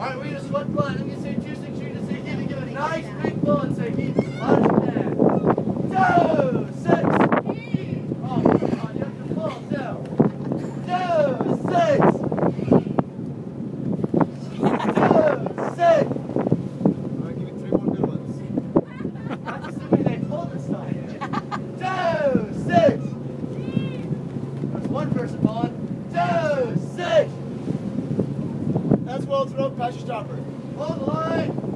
Alright, we're gonna swat blood. I'm gonna say 2, 6, you're gonna say heave and give a nice big pull and say heave. Watch that. 2, 6. Oh, come on, you have to pull. 2, 6. 2, 6. Alright, give me 3 more good ones. That's assuming they pull this time. 2, 6. There's one person pulling. 2, 6. That's well thrown, pass your stopper. Hold the line.